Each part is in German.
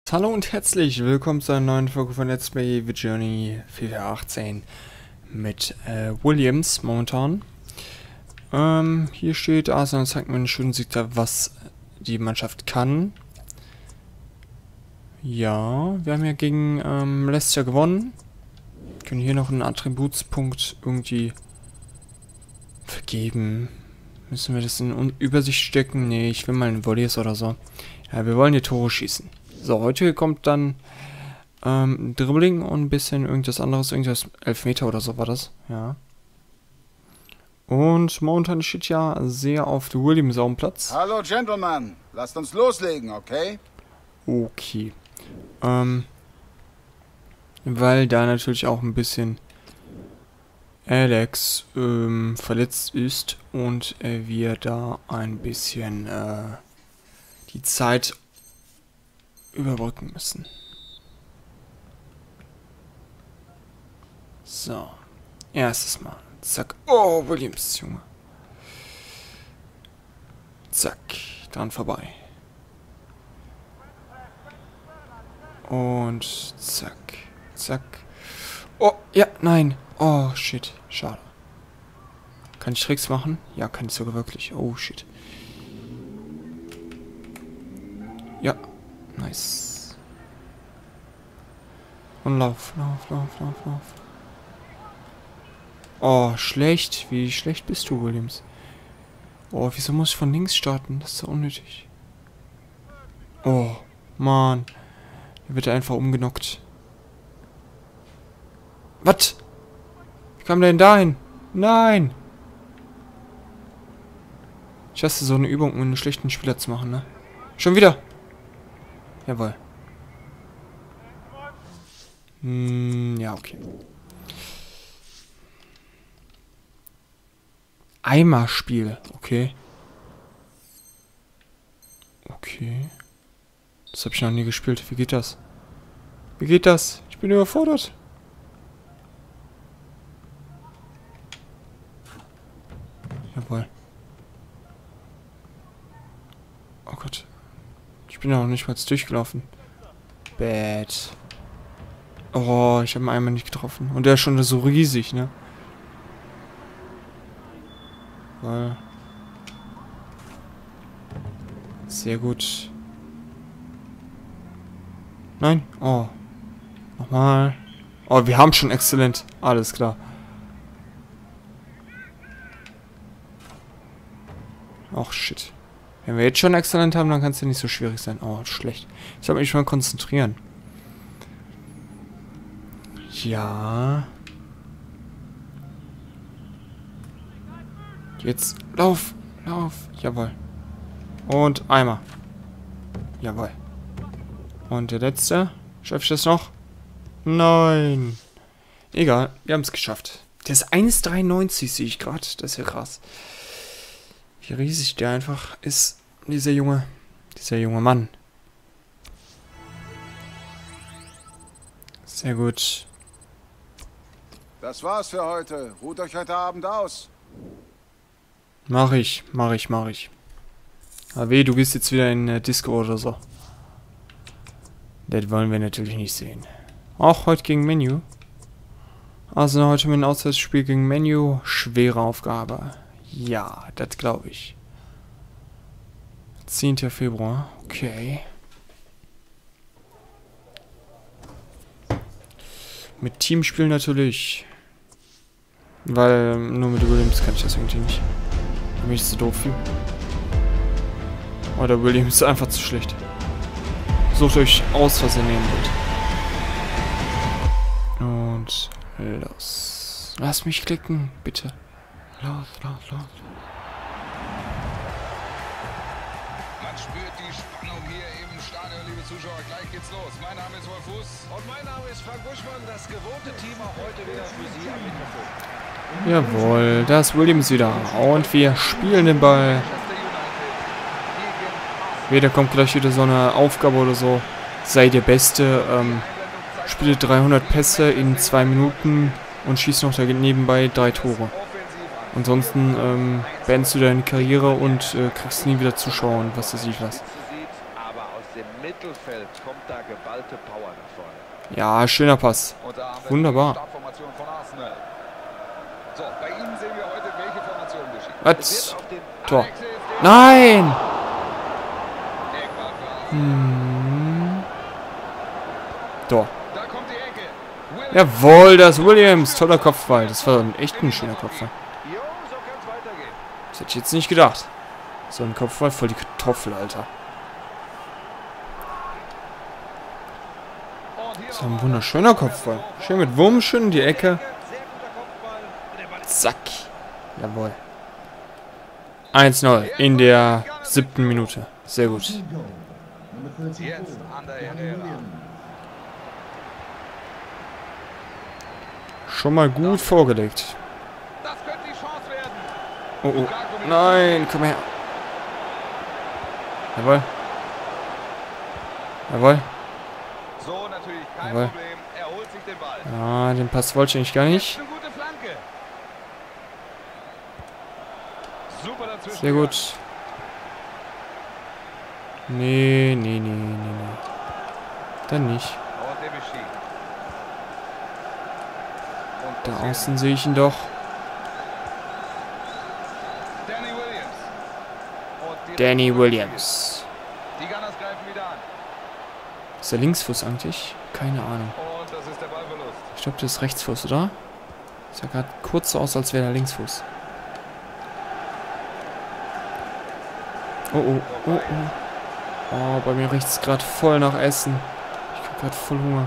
Hallo und herzlich willkommen zu einer neuen Folge von Let's Play The Journey FIFA 18 mit Williams momentan. Hier steht, Arsenal zeigt mir einen schönen Sieg da, was die Mannschaft kann. Ja, wir haben ja gegen Leicester gewonnen. Können hier noch einen Attributspunkt irgendwie vergeben. Müssen wir das in Übersicht stecken? Nee, ich will mal einen Volleys oder so. Ja, wir wollen die Tore schießen. So, heute kommt dann Dribbling und ein bisschen irgendwas anderes, irgendwas Elfmeter oder so war das, ja. Und momentan steht ja sehr auf der Williams auf dem Platz. Hallo Gentlemen, lasst uns loslegen, okay? Okay. Weil da natürlich auch ein bisschen Alex verletzt ist und wir da ein bisschen die Zeit überbrücken müssen. So. Erstes Mal. Zack. Oh, Williams, Junge. Zack. Dran vorbei. Und zack. Zack. Oh, ja, nein. Oh, shit. Schade. Kann ich Tricks machen? Ja, kann ich sogar wirklich. Oh, shit. Ja. Nice. Und lauf. Oh, schlecht. Wie schlecht bist du, Williams? Oh, wieso muss ich von links starten? Das ist so unnötig. Oh, Mann. Er wird einfach umgenockt. Was? Wie kam der denn dahin? Nein! Ich hasse so eine Übung, um einen schlechten Spieler zu machen, ne? Schon wieder! Jawohl. Ja, okay. Eimerspiel, okay. Okay. Das habe ich noch nie gespielt. Wie geht das? Wie geht das? Ich bin überfordert. Jawohl. Oh Gott. Ich bin noch nicht mal durchgelaufen. Bad. Oh, ich habe ihn einmal nicht getroffen. Und der ist schon so riesig, ne? Weil. Sehr gut. Nein. Oh. Nochmal. Oh, wir haben schon exzellent. Alles klar. Ach, shit. Wenn wir jetzt schon exzellent haben, dann kann es ja nicht so schwierig sein. Oh, schlecht. Ich soll mich mal konzentrieren. Ja. Jetzt lauf. Lauf. Jawohl. Und einmal. Jawohl. Und der letzte. Schaffe ich das noch? Nein. Egal. Wir haben es geschafft. Der ist 1,93, sehe ich gerade. Das ist ja krass. Wie riesig der einfach ist. Dieser junge Mann. Sehr gut. Das war's für heute. Ruht euch heute Abend aus. Mach ich. Aber weh, du gehst jetzt wieder in Disco oder so. Das wollen wir natürlich nicht sehen. Auch heute gegen Menu. Also heute mit einem Auswärtsspiel gegen Menu. Schwere Aufgabe. Ja, das glaube ich. 10. Februar. Okay. Mit Teamspiel natürlich. Weil nur mit Williams kann ich das irgendwie nicht. Da bin ich zu doof für. Oder Williams ist einfach zu schlecht. Sucht euch aus, was ihr nehmen wollt. Und los. Lass mich klicken, bitte. Los. Man spürt die Spannung hier im Stadion, liebe Zuschauer. Gleich geht's los. Mein Name ist Wolf Fuß. Und mein Name ist Frank Buschmann. Das gewohnte Team auch heute wieder für Sie am Mikrofon. Jawohl, da ist Williams wieder. Und wir spielen den Ball. Da kommt gleich wieder so eine Aufgabe oder so. Sei der Beste. Spiele 300 Pässe in 2 Minuten und schieß noch da nebenbei 3 Tore. Ansonsten beendest du deine Karriere und kriegst nie wieder Zuschauer und was weiß ich was. Aber aus dem Mittelfeld Mittelfeld kommt da geballte Power nach vorne. Ja, schöner Pass. Und da haben wir Wunderbar. die Startformation von Arsenal. So, bei Ihnen sehen wir heute, welche Formation geschieht. Was? Auf den Tor. Alexis, den Nein! Eckball für Hm. Tor. Da kommt die Ecke. Williams. Jawohl, das Williams. Toller Kopfball. Das war echt ein schöner Kopfball. Jo, so kann's weitergehen. Das hätte ich jetzt nicht gedacht. So ein Kopfball, voll die Kartoffel, Alter. Und hier Das ist ein nochmal wunderschöner Kopfball. Schön mit Wurm, schön in die Ecke. Sehr guter Kopfball. Der Ball ist Zack. Jawohl. 1-0 in der 7. Minute. Sehr gut. jetzt an der Herrera. Schon mal gut vorgelegt. Das könnte die Chance werden. Oh, oh. Nein, komm her. Jawohl. Jawohl. So natürlich kein Jawohl. Problem. Er holt sich den Ball. Ah, den Pass wollte ich eigentlich gar nicht. Eine gute Flanke. Super dazwischen. Sehr gut. Nee, nee, nee, nee, nee. Dann nicht. Und Debussy. Und Da passiert. außen sehe ich ihn doch. Danny Williams. Und direkt Danny zurück. Williams. Die Gunners greifen wieder an. Ist der Linksfuß eigentlich? Keine Ahnung. Und das ist der Ballverlust. Ich glaube, das ist Rechtsfuß, oder? Sah gerade kurz so aus, als wäre der Linksfuß. Oh, oh, oh, oh. Oh, bei mir riecht es gerade voll nach Essen. Ich habe gerade voll Hunger.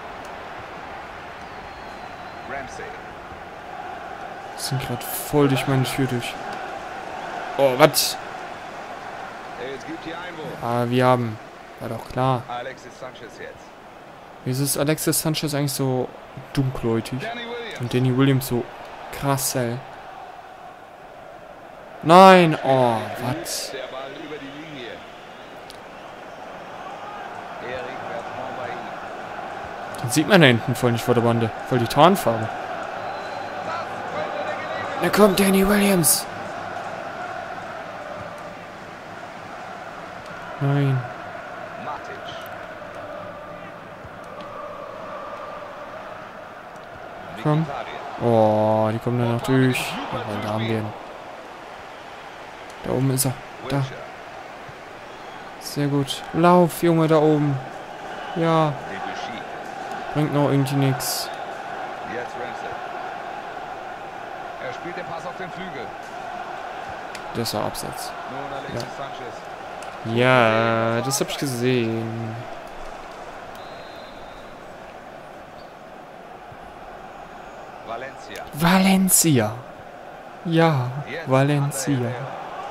Ramsey. Das sind gerade voll durch meine Tür durch. Oh, was? Es gibt hier Einwurf. Ah, wir haben. War doch klar. Alexis Sanchez jetzt. Wieso ist Alexis Sanchez eigentlich so dunkelhäutig? Danny Williams. Und Danny Williams so krass hell. Nein! Oh, was? Der Ball über die Linie. Eric Bertrand bei ihm. Den sieht man da hinten voll nicht vor der Bande. Voll die Tarnfarbe. Da kommt Danny Williams. Nein. Matic. Komm. Mkhitaryan. Oh, die kommen da noch durch. Jawohl, da haben wir ihn. Da oben ist er. Da. Wilshere. Sehr gut. Lauf, Junge, da oben. Ja, Debussy. bringt noch irgendwie nichts. Jetzt Ramsey. Er spielt den Pass auf den Flügel. Das war Abseits. Nun Alexis Sanchez. Ja, das hab ich gesehen. Valencia. Valencia. Ja, Jetzt Valencia. Ander Herrera.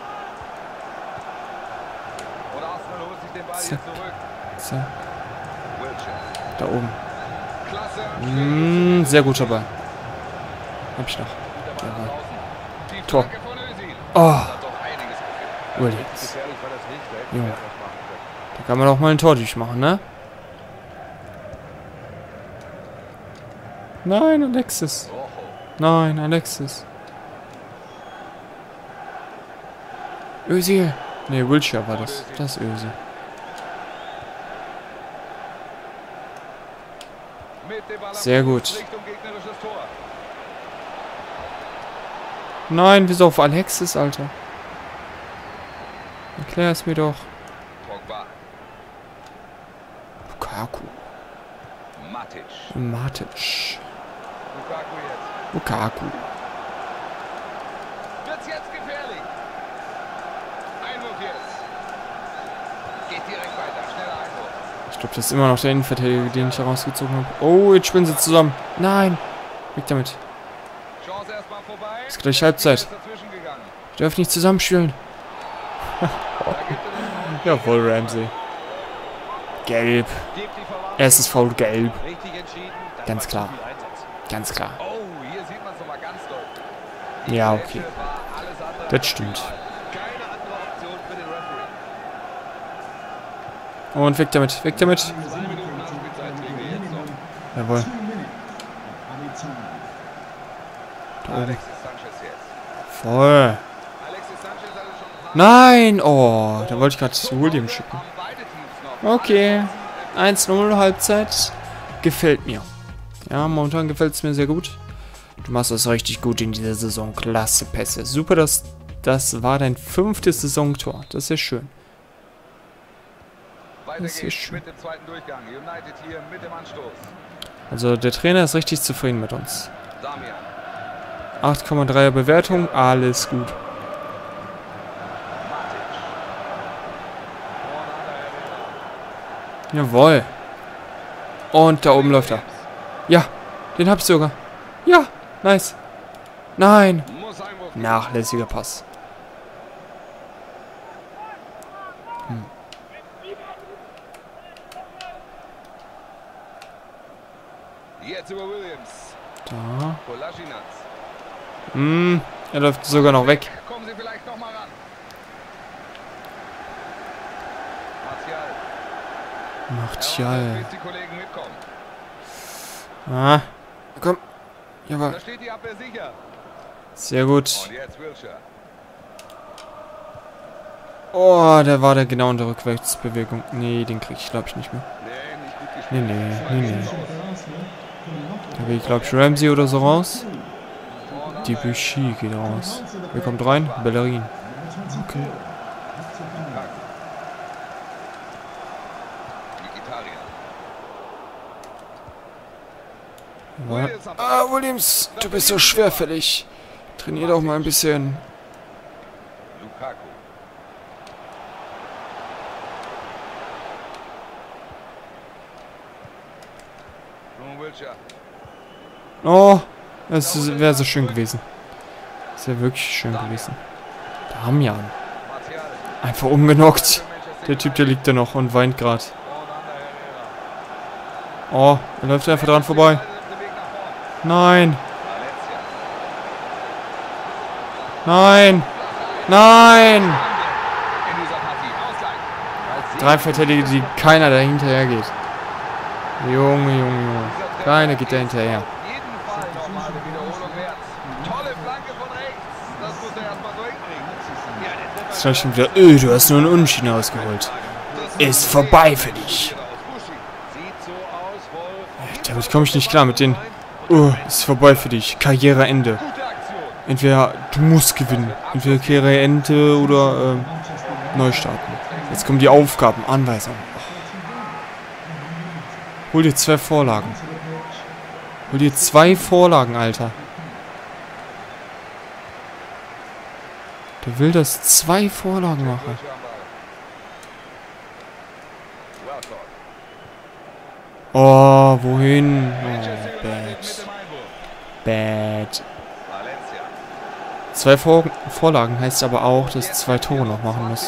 Und Arsenal holt sich den Ball Zack. jetzt zurück. Zack, Wilshere. da oben. Klasse. Sehr guter Ball. Hab ich noch. Der Ball Jawohl. nach außen. Die Tor. Flanke von Özil. Oh, Das hat doch einiges gefehlt. Williams. gefährlich, war das nicht. Da hätten Junge. wir etwas machen können. Da kann man auch mal ein Tor durchmachen, ne? Nein, Alexis. Rojo. Nein, Alexis. Özil. Ne, Wilshere war das. Das ist Özil. Mit dem Ball am Sehr Fuß gut. Richtung gegnerisches Tor. Nein, wieso auf Alexis, Alter? Erklär es mir doch. Pogba. Lukaku. Matic. Matic. Lukaku jetzt. Lukaku. Wird's jetzt gefährlich. Einwurf jetzt. Geht direkt weiter. Schneller Einwurf. Ich glaube, das ist immer noch der Innenverteidiger, den ich herausgezogen habe. Oh, jetzt spielen sie zusammen. Nein. Weg damit. Chance erstmal vorbei. Ist gleich Halbzeit. Ist dazwischen gegangen. Ich darf nicht zusammenspielen. Da gibt es Jawohl, Ramsey. Gelb. Gibt die Verwarnung. Erstes Foul, gelb. Richtig entschieden. Das Ganz war klar. zu viel Einsatz. Ganz klar. Oh, hier sieht man es nochmal ganz deutlich. Ja, okay. War alles andere Das als stimmt. optimal. Keine andere Option für den Referee. Und weg damit, weg damit. 2 Minuten Nachspielzeit kriegen wir jetzt noch. Jawohl. Da oben. Alexis Sanchez jetzt. Voll. Alexis Sanchez hatte schon ein paar Nein! Oh, da wollte ich gerade zu William schicken. haben beide Teams noch. Okay. 1-0 Halbzeit. Gefällt mir. Ja, momentan gefällt es mir sehr gut. Du machst das richtig gut in dieser Saison. Klasse Pässe. Super, das war dein 5. Saisontor. Das ist ja schön. Weiter geht's mit dem zweiten Durchgang. United hier mit dem Anstoß. Also der Trainer ist richtig zufrieden mit uns. Damian. 8,3er Bewertung. Alles gut. Jawohl. Und da oben läuft er. Ja, den hab ich sogar. Ja, nice. Nein. Nachlässiger Pass. Jetzt über Williams. Da. Kolasinac. Er läuft sogar noch weg. Kommen Sie vielleicht noch mal ran. Martial. Bis die Kollegen mitkommen. Ah. Komm. Jawohl. Da steht die Abwehr sicher. Sehr gut. Und jetzt Wilshere. Oh, der war da genau in der Rückwärtsbewegung. Nee, den krieg ich glaube ich nicht mehr. Nee, nicht gut gespielt. Nee. Da will ich glaube ich Ramsey oder so raus. Debuchy geht raus. Wer kommt rein? Bellerin. Okay. Ah, Williams, du bist so schwerfällig. Trainier doch mal ein bisschen. Lukaku. Oh, das wäre so schön gewesen. Das wäre wirklich schön gewesen. Damian. Einfach umgenockt. Der Typ, der liegt da noch und weint gerade. Oh, er läuft einfach dran vorbei. Nein. Nein. Nein. 3 Verteidiger, die keiner dahinterher geht. Junge. Keiner geht da hinterher. Das ist schon wieder, du hast nur einen Unentschieden ausgeholt. Ist vorbei für dich. Damit komme ich nicht klar mit den... ist vorbei für dich. Karriereende. Entweder du musst gewinnen. Entweder Karriereende oder neu starten. Jetzt kommen die Aufgaben, Anweisungen. Hol dir 2 Vorlagen. Hol dir 2 Vorlagen, Alter. Der will, dass 2 Vorlagen mache. Oh, wohin? Oh, bad. 2 Vorlagen heißt aber auch, dass 2 Tore noch machen muss.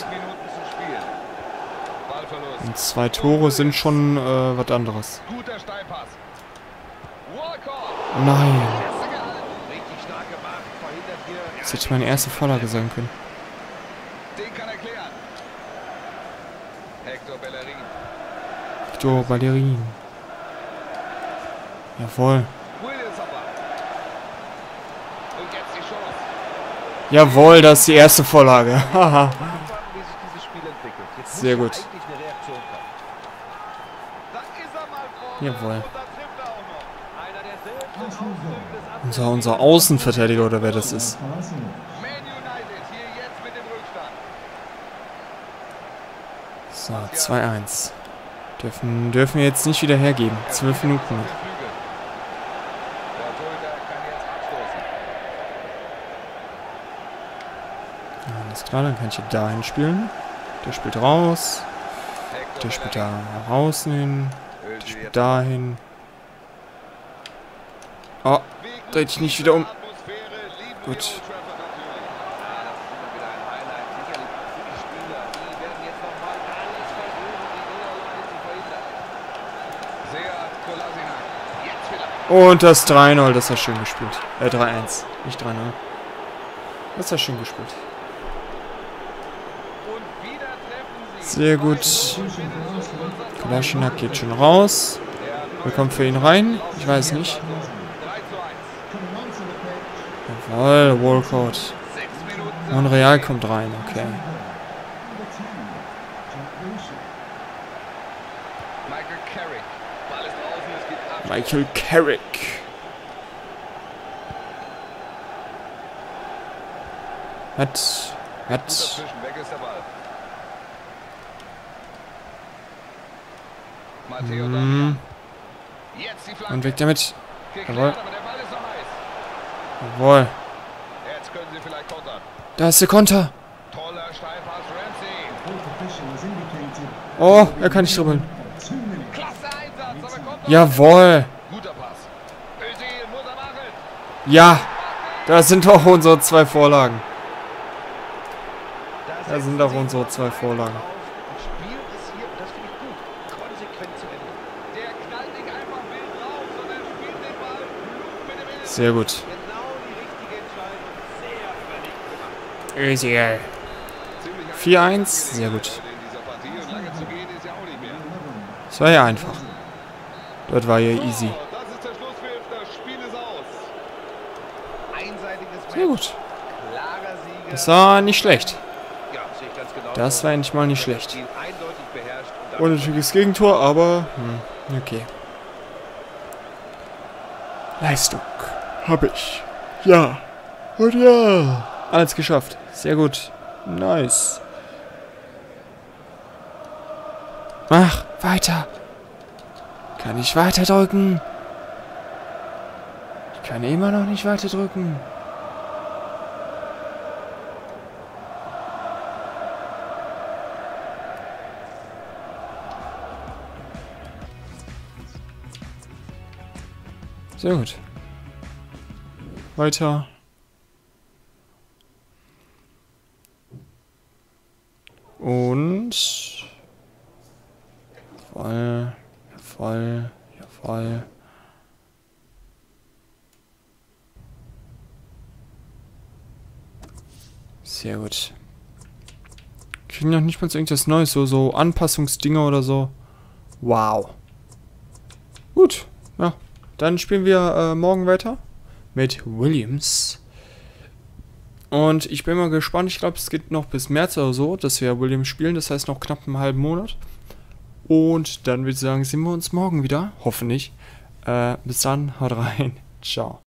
Und 2 Tore sind schon was anderes. Nein. Das hätte meine erste Vorlage sein können. Hector Bellerin. Jawohl. Jawohl, das ist die erste Vorlage. Haha. Sehr gut. Jawohl. Unser Außenverteidiger oder wer das ist. So, 2-1. Dürfen wir jetzt nicht wieder hergeben. 12 Minuten noch. Alles klar, dann kann ich dahin spielen. Der spielt raus. Der spielt da außen hin. Der spielt dahin. Oh, dreh dich nicht wieder um. Gut. Und das 3-0, das war schön gespielt. 3-1, nicht 3-0. Das war schön gespielt. Sehr gut. Kolasinac geht schon raus. Wer kommt für ihn rein? Ich weiß nicht. Jawohl, Walcott. Monreal kommt rein, okay. Ball ist draußen, es gibt Abschluss. Michael Carrick. Hat. Dazwischen, weg ist der Ball. Matteo Damian. Jetzt die Flanke. Und weg damit. Geklärt, Jawohl. aber der Ball ist noch heiß. Jawohl. Jetzt können sie vielleicht kontern. Da ist der Konter. Toller Steilpass, Ramsey. Oh, er kann nicht dribbeln. Klasse Einsatz, aber kommt Jawohl. guter Pass. Özil muss er machen. Ja. Das sind doch unsere 2 Vorlagen. Das sind doch unsere 2 Vorlagen. Und spielt es hier, und das finde ich gut, konsequent zu Ende. Der knallt nicht einfach wild raus, sondern spielt den Ball klug mit dem Inneren. Sehr gut. Genau die richtige Entscheidung, sehr überlegt gemacht. Özil. Ziemlich 4-1. Sehr gut. in dieser Partie und lange zu gehen ist ja auch nicht mehr. Das war ja einfach. Dort war ja easy. So, das ist der Schlusspfiff, das Spiel ist aus. Einseitiges Sehr Match, gut. klarer Sieger. Das war nicht schlecht. Ja, sehe ich ganz genau. Das war endlich mal nicht schlecht. Spiel eindeutig beherrscht und damit Unnötiges Gegentor, aber okay. Leistung. Hab ich. Ja. Und ja. Alles geschafft. Sehr gut. Nice. Mach weiter. Kann ich weiter drücken? Ich kann immer noch nicht weiter drücken. Sehr gut. Weiter. Und jawohl, jawohl, jawohl. Sehr gut. Kriegen noch nicht mal so irgendwas Neues, so Anpassungsdinger oder so. Wow. Gut, ja. Dann spielen wir morgen weiter mit Williams. Und ich bin mal gespannt. Ich glaube, es geht noch bis März oder so, dass wir Williams spielen. Das heißt noch knapp einen halben Monat. Und dann würde ich sagen, sehen wir uns morgen wieder. Hoffentlich. Bis dann. Haut rein. Ciao.